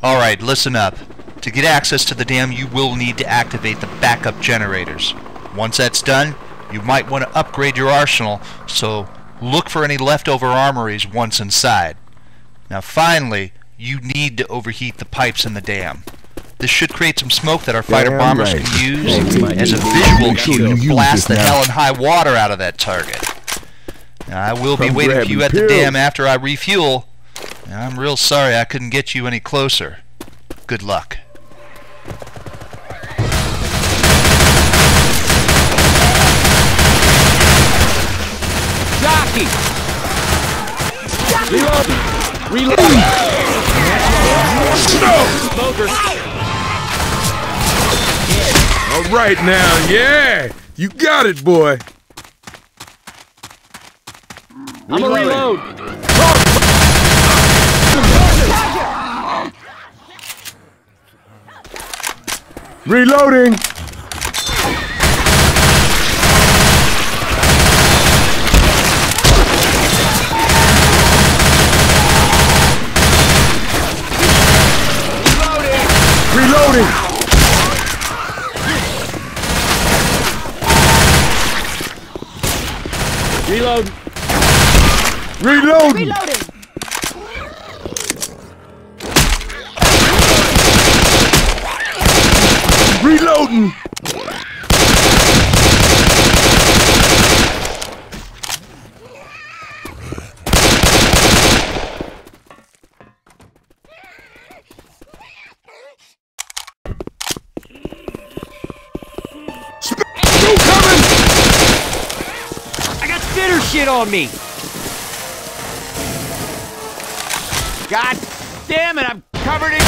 Alright, listen up. To get access to the dam, you will need to activate the backup generators. Once that's done, you might want to upgrade your arsenal, so look for any leftover armories once inside. Now finally, you need to overheat the pipes in the dam. This should create some smoke that our fighter bombers can use as a visual cue to blast the hell and high water out of that target. Now, I will be waiting for you at the dam after I refuel. Now, I'm real sorry I couldn't get you any closer. Good luck. Jockey! Reload! Reload! Smoker! All right now, yeah! You got it, boy! I'm a reload! Reloading! Reloading! Reload! Reloading! Reloading! Reloading! No coming! I got spitter shit on me! God damn it, I'm covered in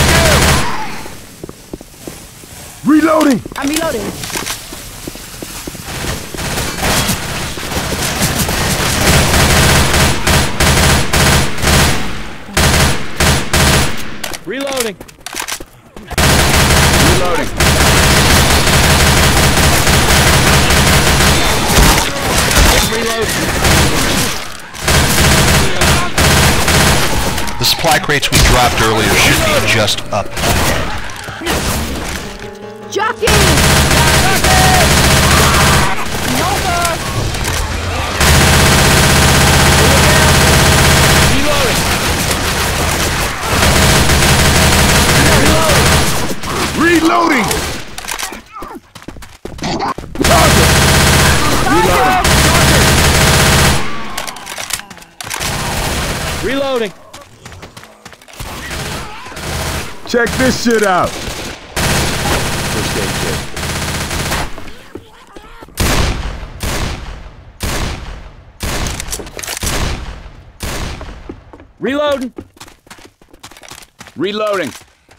goo! Reloading! I'm reloading. Reloading! Reloading! Reload! The supply crates we dropped earlier should be just up ahead. Jockey! Nova! Reloading! Reloading! Check this shit out! First aid kit. Reloading! Reloading!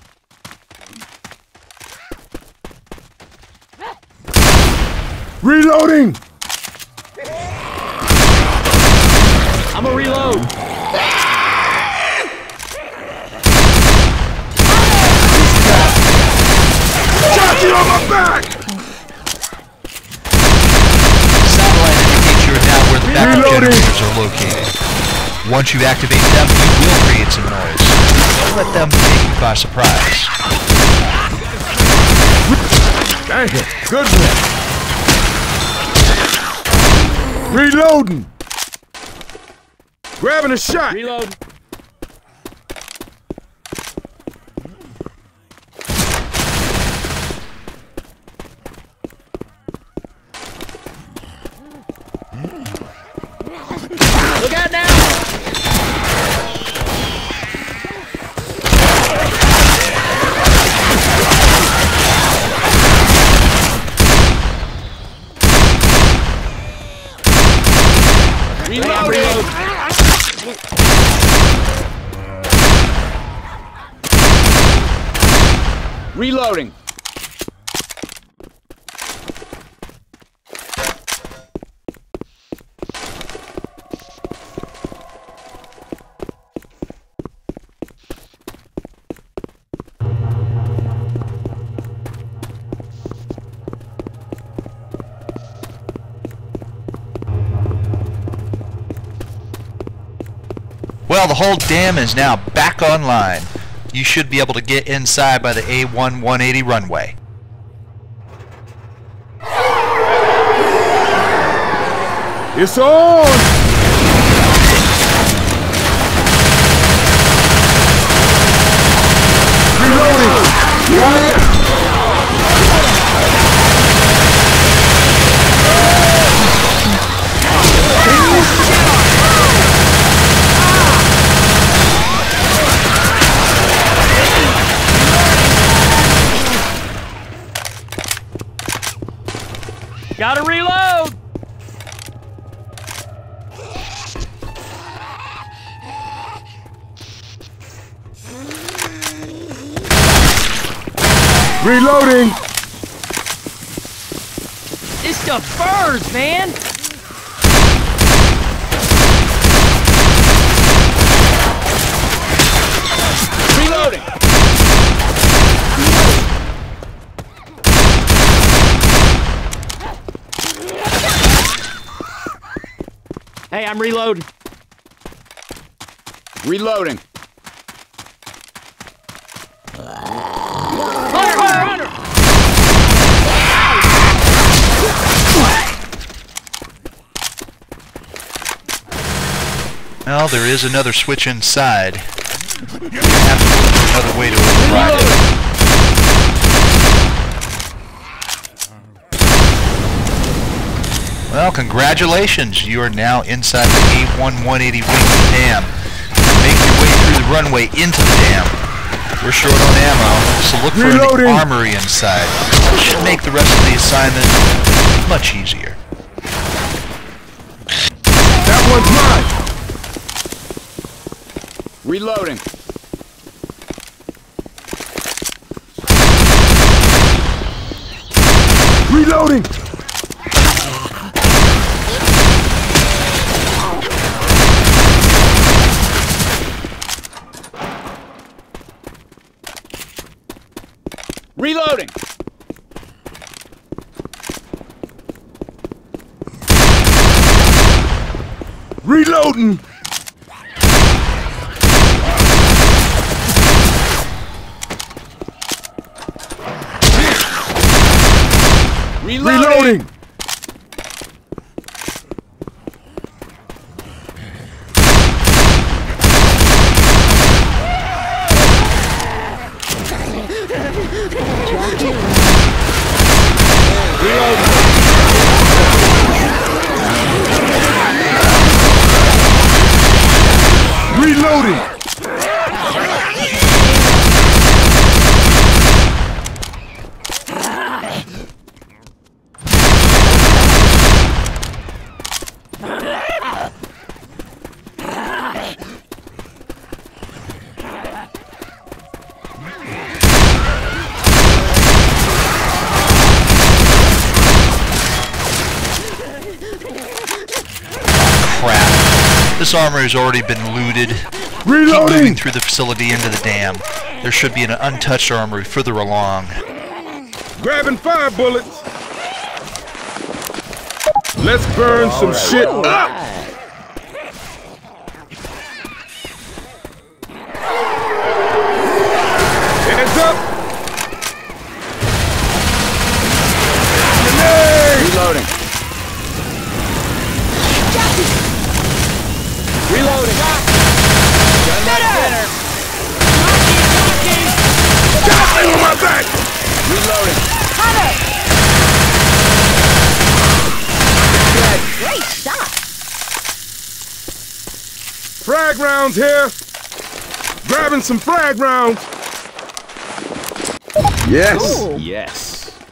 Reloading! I'm a reload! Jockey on my back! Satellite indicates you're now where the backup Reloading. generators are located. Once you activate them, you will create some noise. Don't let them take you by surprise. Dang it, good one! Reloading! Grabbing a shot! Reload! Look out now! Reload! Reload! Reloading! Well, the whole dam is now back online. you should be able to get inside by the A1-180 runway. It's on! Gotta reload! Reloading! It's the birds, man! Reloading! Hey, I'm reloading. Reloading. Hunter! Well, there is another switch inside. You have to look for another way to override it. Well, congratulations! You are now inside the A1-180 wing of the dam. Make your way through the runway into the dam. We're short on ammo, so look for an armory inside. It should make the rest of the assignment much easier. That one's mine! Reloading. Reloading! Reloading! Reloading! Reloading! Reloading! Crap. This armor has already been looted. Keep moving Reloading! through the facility into the dam. There should be an untouched armory further along. Grabbing 5 bullets! Let's burn some shit up! Hands up! Grenade! Reloading. Reloading. Center. Got me on my back! Reloading. Great shot. Frag rounds here! Grabbing some frag rounds! Yes! Ooh. Yes.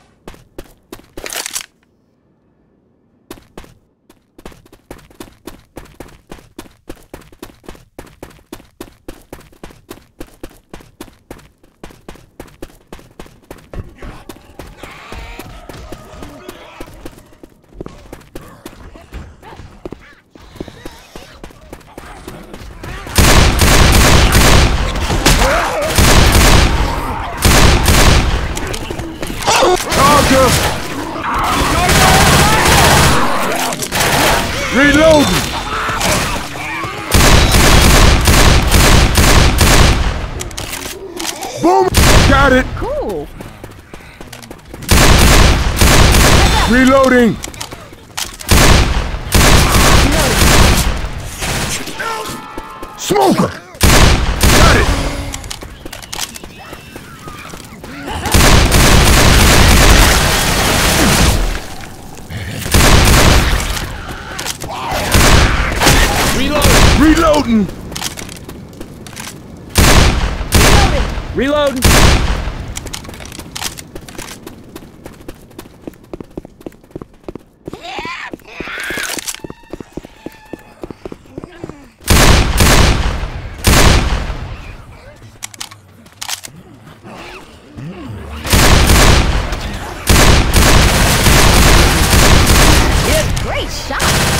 Reloading! Boom! Got it! Cool. Reloading! Smoker! Got it! Reloading! Reload! Great shot.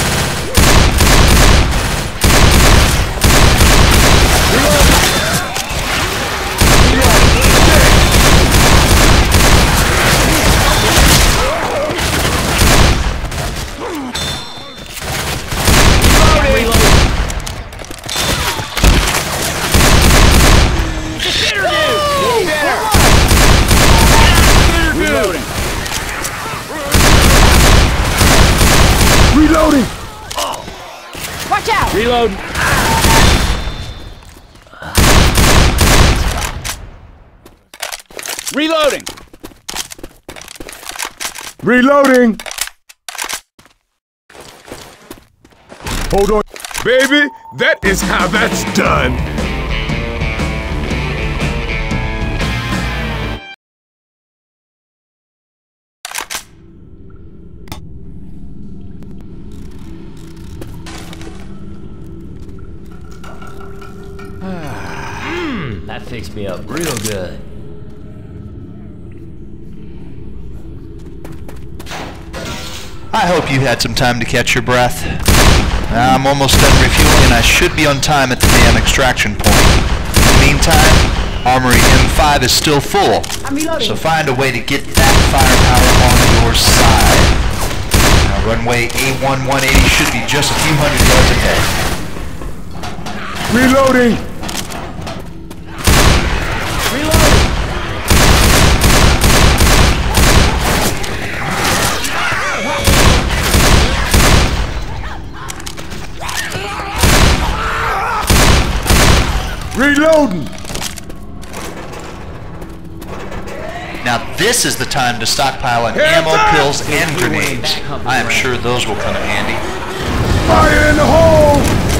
Reloading! Watch out. Reload! Reloading! Reloading! Hold on. Baby, that is how that's done. That fixed me up real good. I hope you had some time to catch your breath. I'm almost done refueling and I should be on time at the damn extraction point. In the meantime, Armory M5 is still full, so find a way to get that firepower on your side. Now, runway A1180 should be just a few hundred yards ahead. Reloading! Reloading! Now this is the time to stockpile on Hands ammo, up! pills, and grenades. I am sure those will come in handy. Fire in the hole!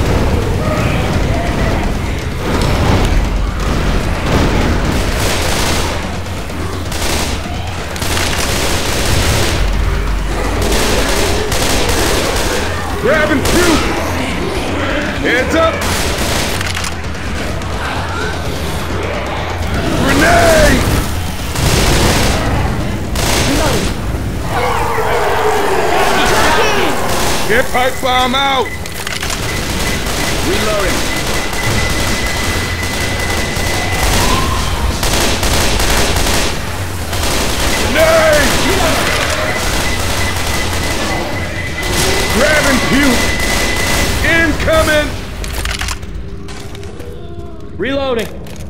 Grab and shoot! Hands up! Grenade! Get pipe bomb out! Reloading! Grenade! Grab and puke! Incoming! Reloading!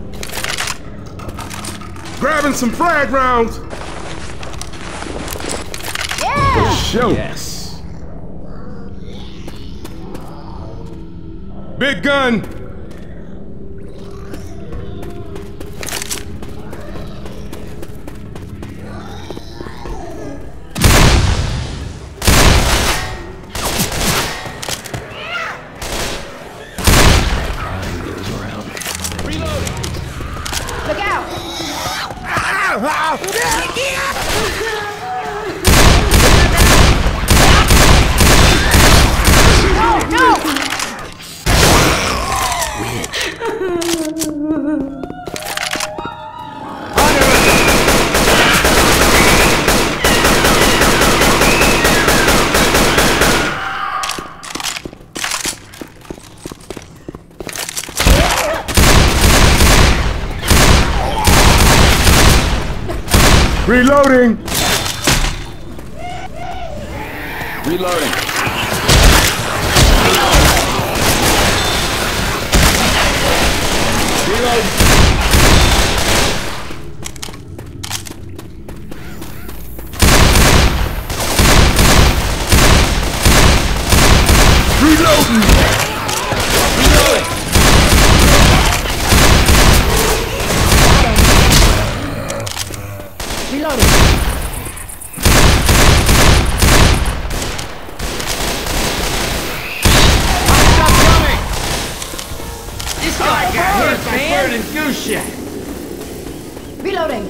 Grabbing some frag rounds! Yeah. Show! Yes. Big gun! Look out. No. Reloading! Reloading! Reload! Reloading. Stop coming! This guy got hit, man! And goose shit. Reloading.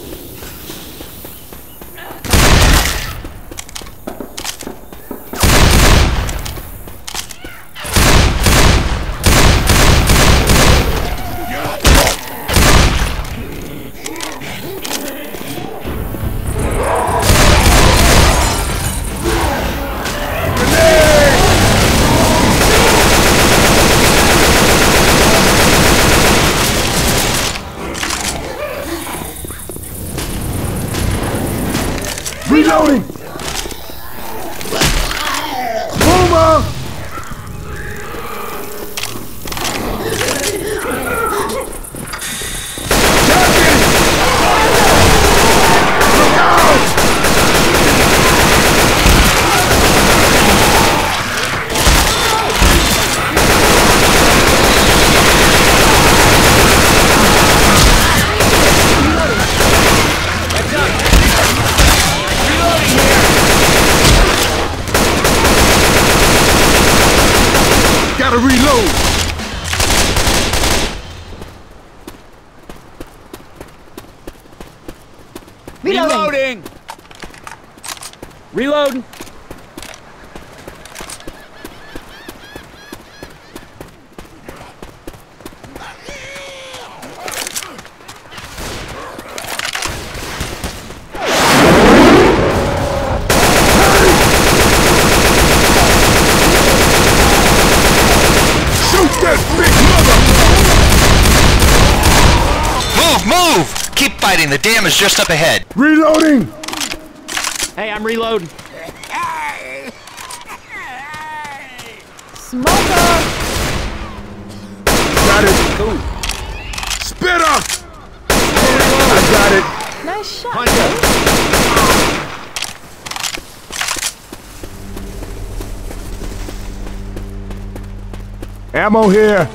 Reloading! Boomer! Gotta reload! Reloading. Reloading! Shoot that big mother! Move! Keep fighting. The dam is just up ahead. Reloading! Hey, I'm reloading. Smoker. Got it! Spitter! I got it! Nice shot. Hunter. Ammo here!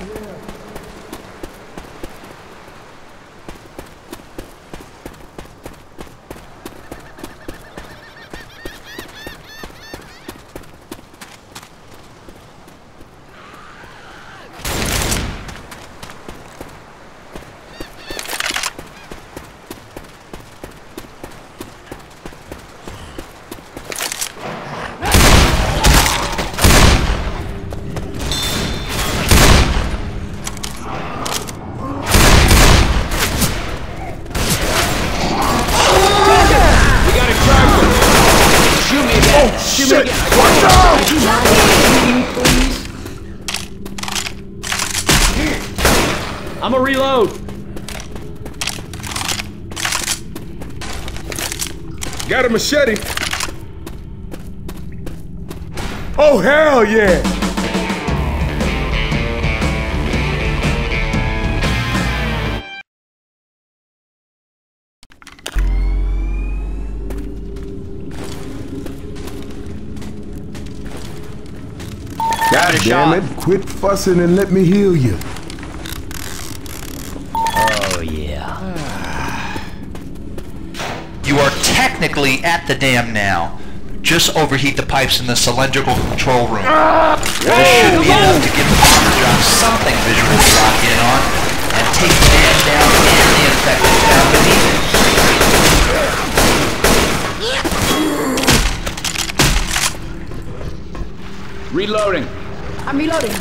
We got a charger! Shoot me again! Shoot me Shit! again! Watch out! I'm a reload! Got a machete! Oh, hell yeah! God damn it, quit fussing and let me heal you. Oh, yeah. You are technically at the dam now. Just overheat the pipes in the cylindrical control room. This should be enough to give the bomber job something visual to lock in on, and take the dam down and the infected down beneath it. Reloading! I'm reloading.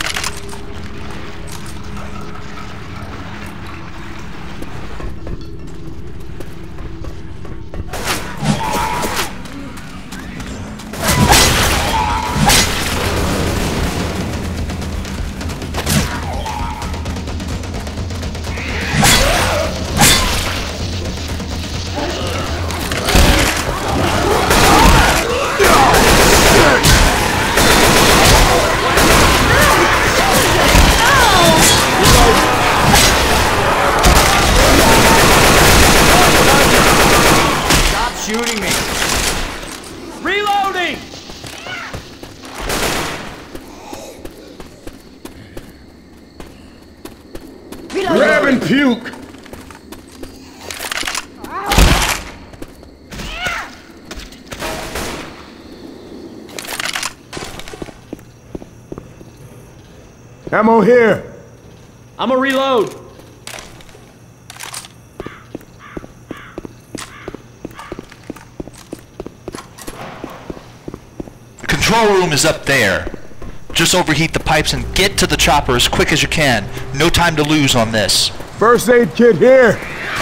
puke! Ammo here! I'ma reload. The control room is up there. Just overheat the pipes and get to the chopper as quick as you can. No time to lose on this. First aid kit here!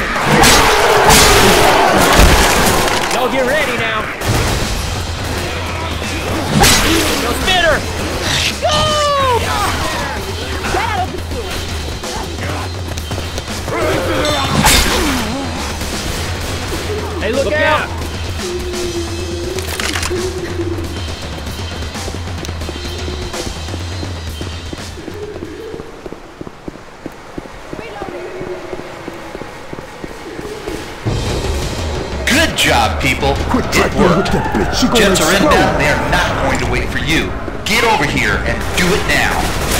Y'all get ready now. Go spitter! Hey, look out! Good job, people. Quit It right there with worked. that bitch. She gonna Jets are explode. inbound. They are not going to wait for you. Get over here and do it now.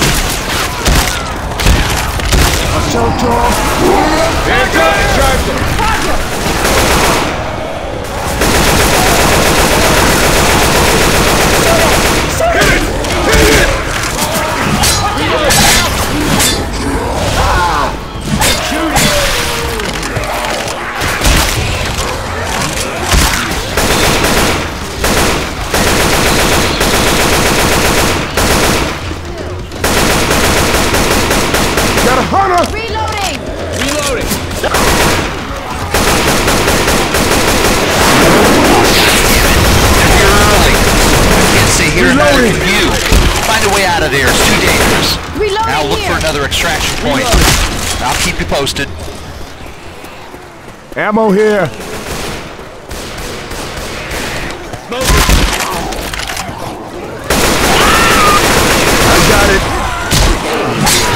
Got a hunter! Reloading! Reloading! You're early. Can't stay here and neither Reloading. can you. Find a way out of there. It's too dangerous. Reloading Now look here. for another extraction point. I'll keep you posted. Ammo here! I got it!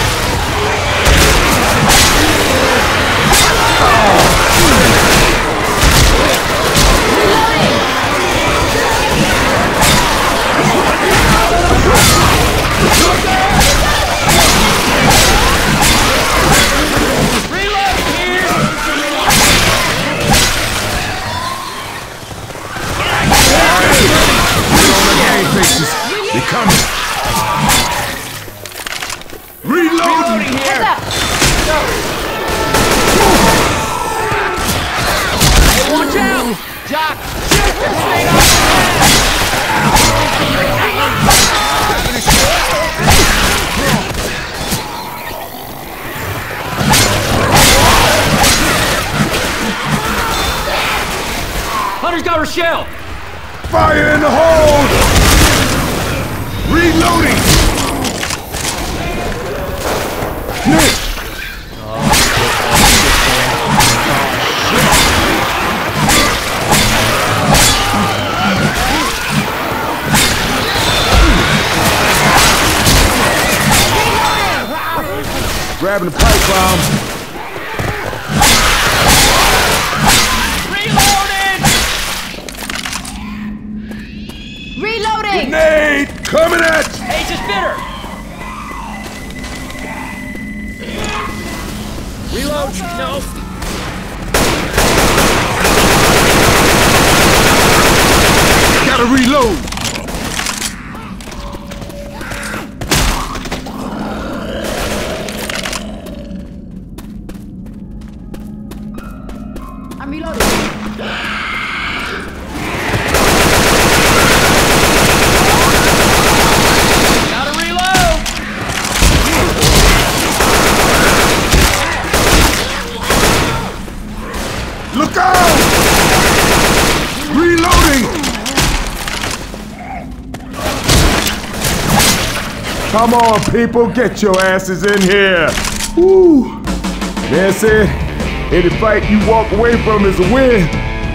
Gang faces! They coming! Reloading! Heads up! Hey, watch out! Jock! Shoot this thing up! Hunter's got Rochelle! Fire in the hole! Reloading! Nick! Grabbing the pipe bomb. Reloading! Reloading! Grenade! Coming at you! Hey, just bitter! Reload! No! Gotta reload! I'm reloading. Gotta reload! Look out! Reloading! Come on, people, get your asses in here! Woo! That's it. Any fight you walk away from is a win.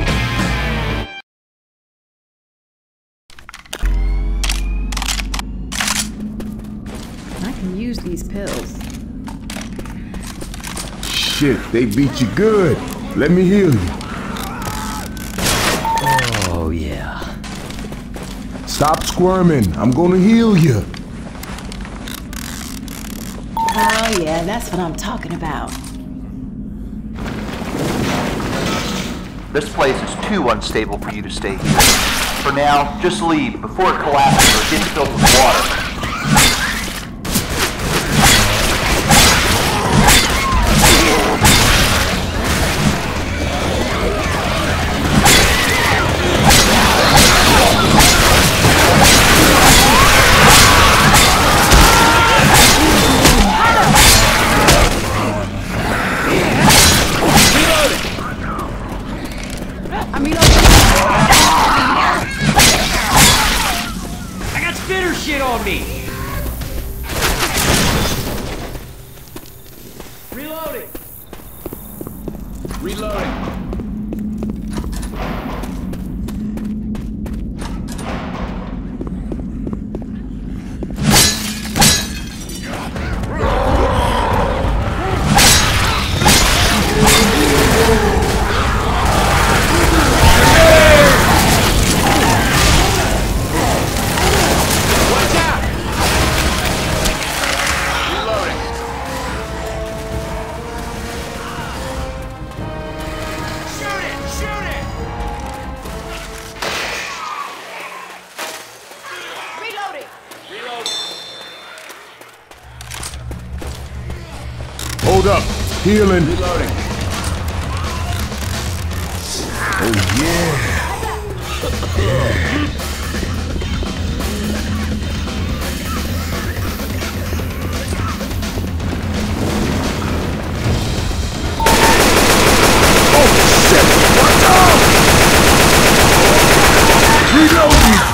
I can use these pills. Shit, they beat you good. Let me heal you. Oh, yeah. Stop squirming. I'm gonna heal you. Oh yeah, that's what I'm talking about. This place is too unstable for you to stay here. For now, just leave before it collapses or gets filled with water. I got spitter shit on me! Reloading! Reloading! Hold up. Healing. Reloading. Oh, yeah. Oh, shit. Watch out! Reloading.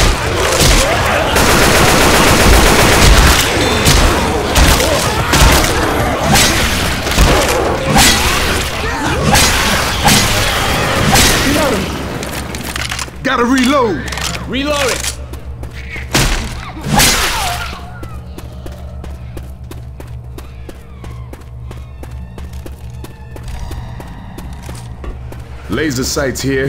Gotta reload! Reloading! Laser sights here.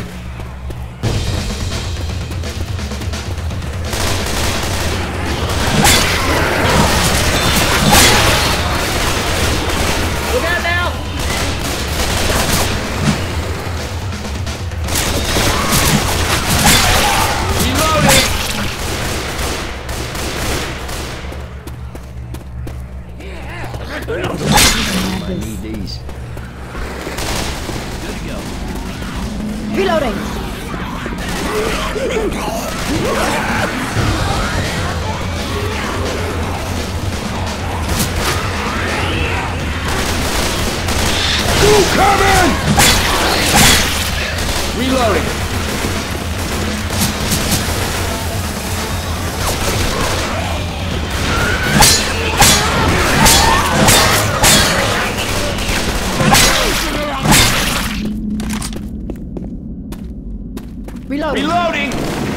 Look out now! I need these. Reloading. Coming! Reloading! Reloading. Reloading!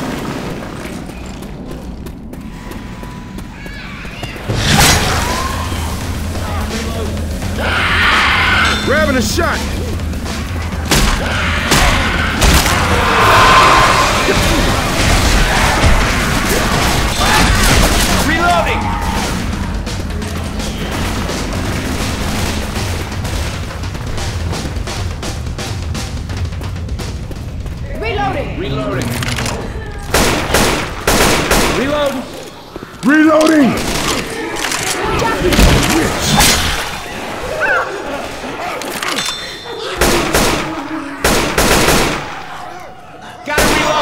Grabbing a shot! Reloading! Reloading. Reloading! Reload! Reloading! Gotta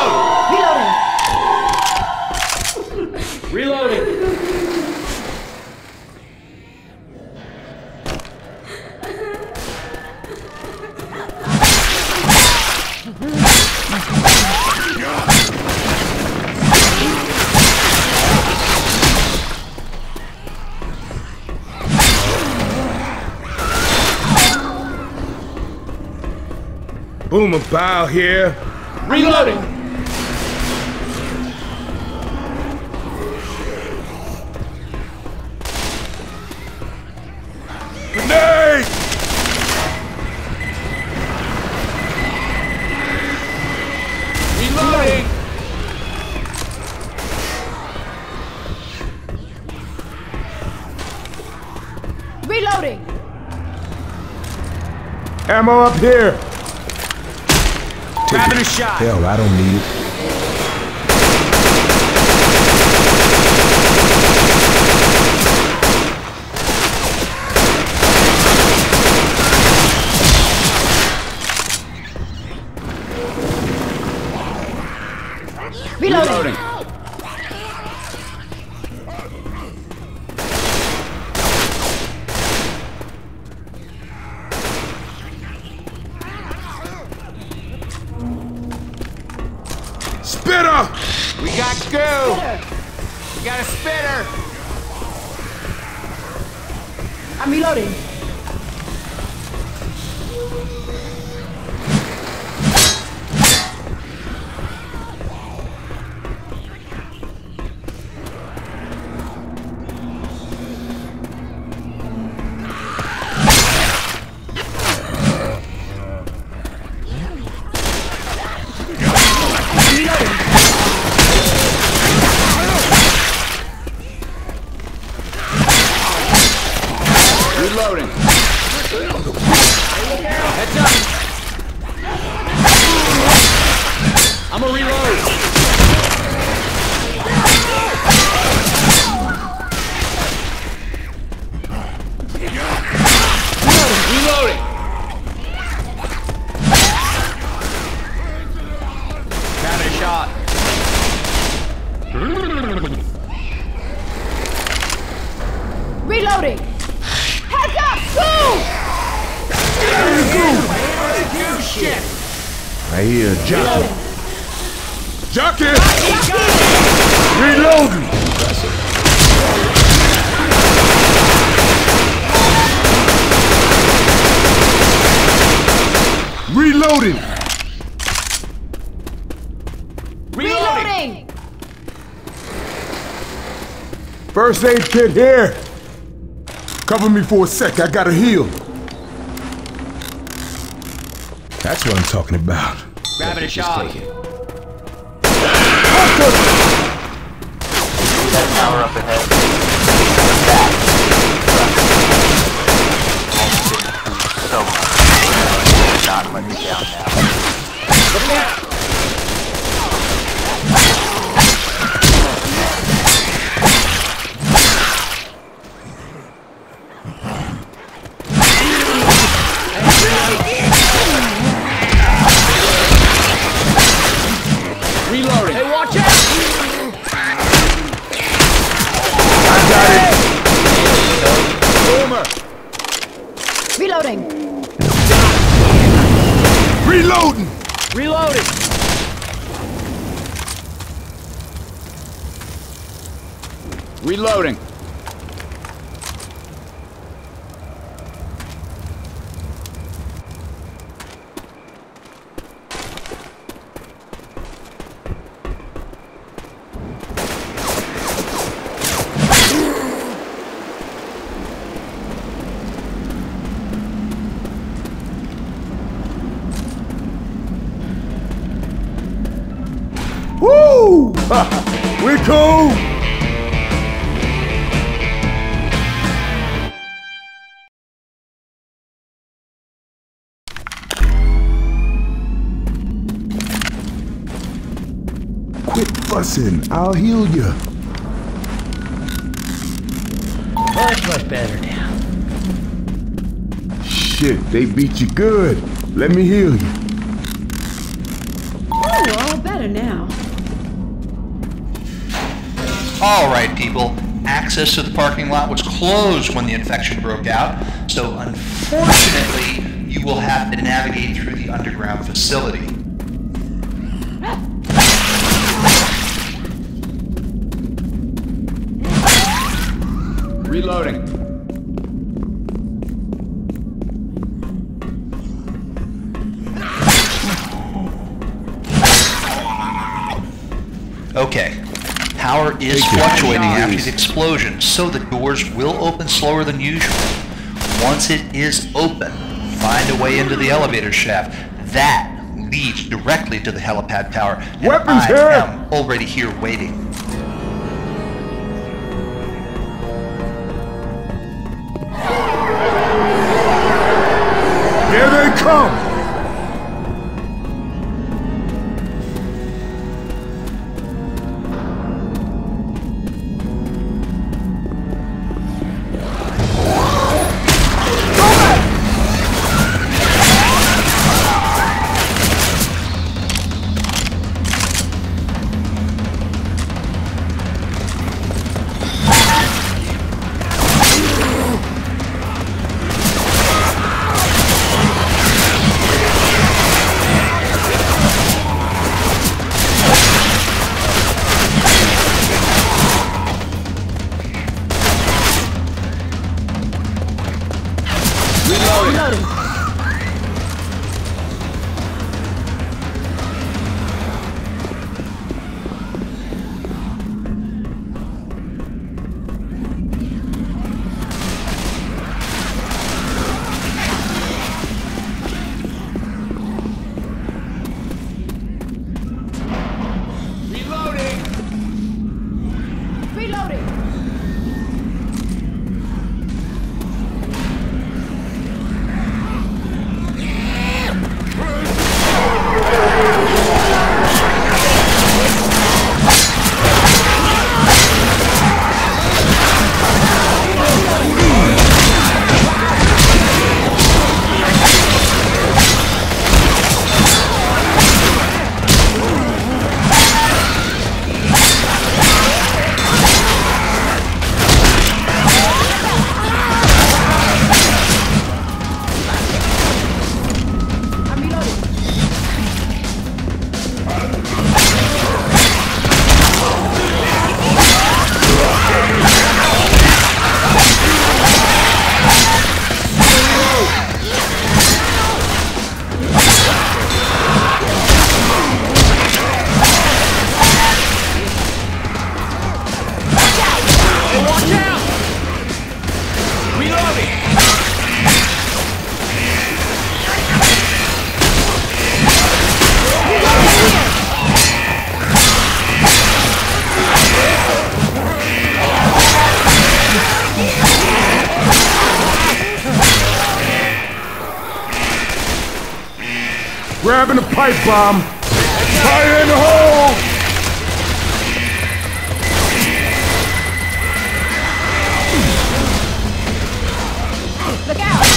reload! Reloading. Reloading! Boomer Bow here. Reloading! Grenade! Reloading! Reloading. Ammo up here. Grabbing a shot. Hell, I don't need it. Reloading. Spitter! We got goo. We got a spitter. I'm reloading. Reloading. Heads up. I'm gonna reload. Reloading. Got a shot. Reloading! Heads up! Go! Shit. I hear a jockey. Jockey! Reloading! Reloading! Reloading! First aid kit here. Cover me for a sec, I gotta heal. That's what I'm talking about. Grabbing a shot. That tower up ahead. So much. Not let me down now. Reloading. Hey, watch out! I got it. Boomer. Reloading! Reloading! Reloading. Reloading. Woo! We cool! Quit fussing, I'll heal you. Much better now. Shit, they beat you good. Let me heal you. Oh, all better now. Alright people, access to the parking lot was closed when the infection broke out, so unfortunately you will have to navigate through the underground facility. Reloading. Okay, power is fluctuating after the explosion, so the doors will open slower than usual. Once it is open, find a way into the elevator shaft. That leads directly to the helipad tower, and Weapons I here! am already here waiting. Here they come! Reloading. Grabbing a pipe bomb. Fire in the hole! Look out!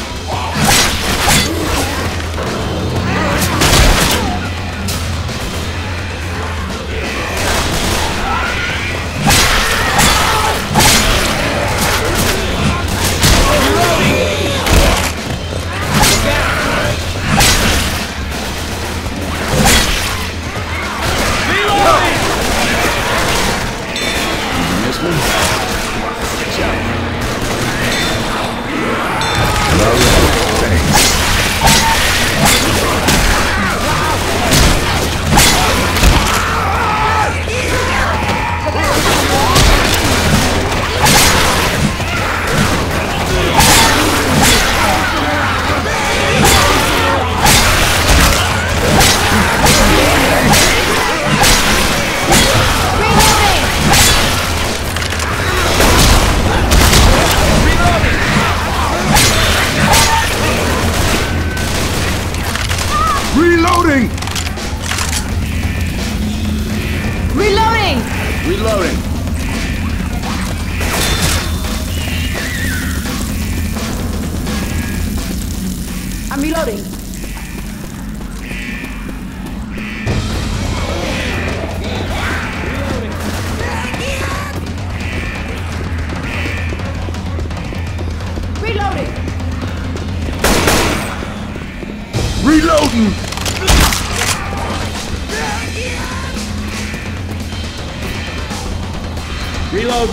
Reloading! Reloading! Reloading. I'm reloading. Reloading! Reloading! Reload.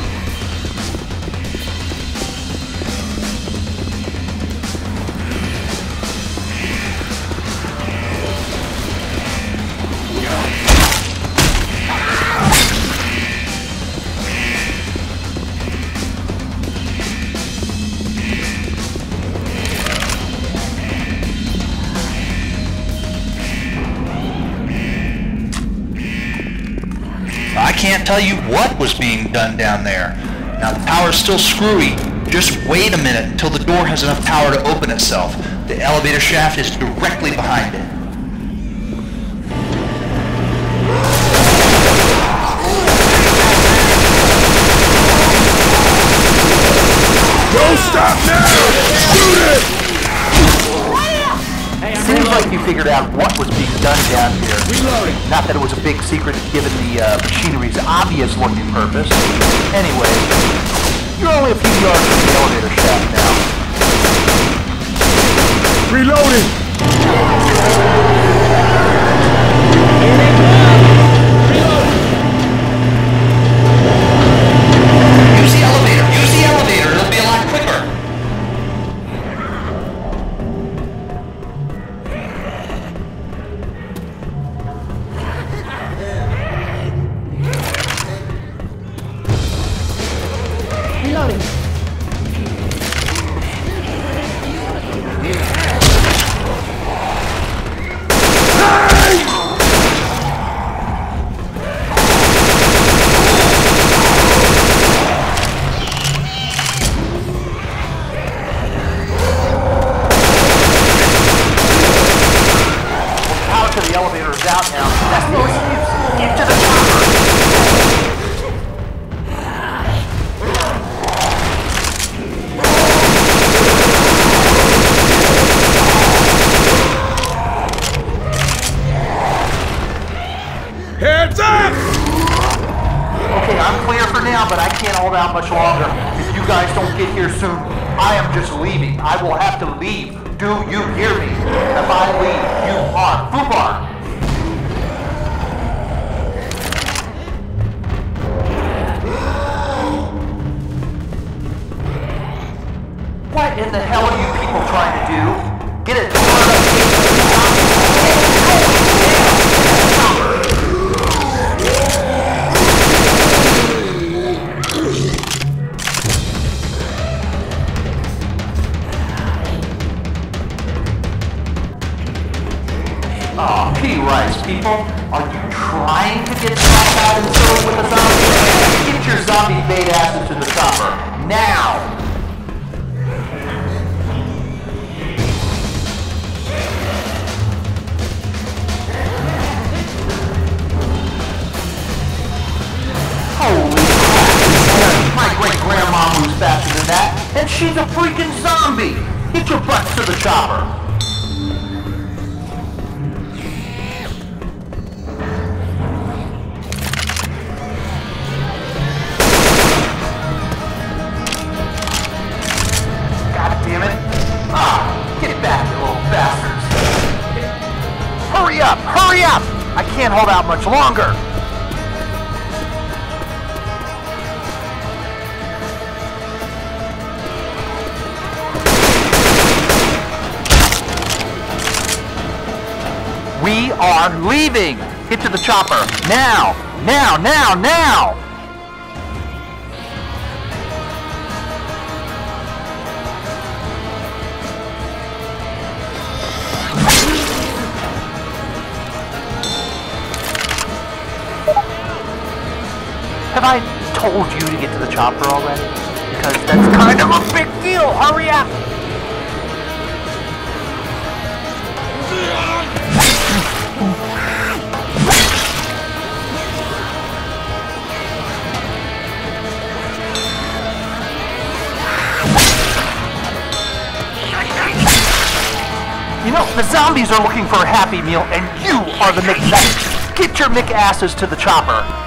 I can't tell you what was being done down there. Now the power's still screwy. Just wait a minute until the door has enough power to open itself. The elevator shaft is directly behind it. Don't stop now! Shoot it! Seems like you figured out what was being done down here. Reloading. Not that it was a big secret given the machinery's obvious looking purpose. Anyway, you're only a few yards from the elevator shaft now. Reloading! Use the elevator! Use the elevator! It'll be a lot quicker! Reloading. Power to the elevator is out now. That's no excuse. Get to the chopper. Heads up! Okay, I'm clear for now, but I can't hold out much longer. If you guys don't get here soon, I am just leaving. I will have to leave. Do you hear me? If I leave, you are FUBAR. What in the hell are you people trying to do? Get it Oh, P-Rice, people. Are you trying to get shot out and killed with a zombie? Get your zombie bait asses to the chopper. Now! Holy crap! My great-grandma moves faster than that, and she's a freaking zombie! Get your butts to the chopper! God damn it! Ah! Get back, you little bastards! Hurry up! Hurry up! I can't hold out much longer! We are leaving! Get to the chopper! Now! Now! Now! Now! Have I told you to get to the chopper already? Because that's kind of a big deal! Hurry up! You know, the zombies are looking for a Happy Meal, and you are the McNuggets. Get your McAsses to the chopper.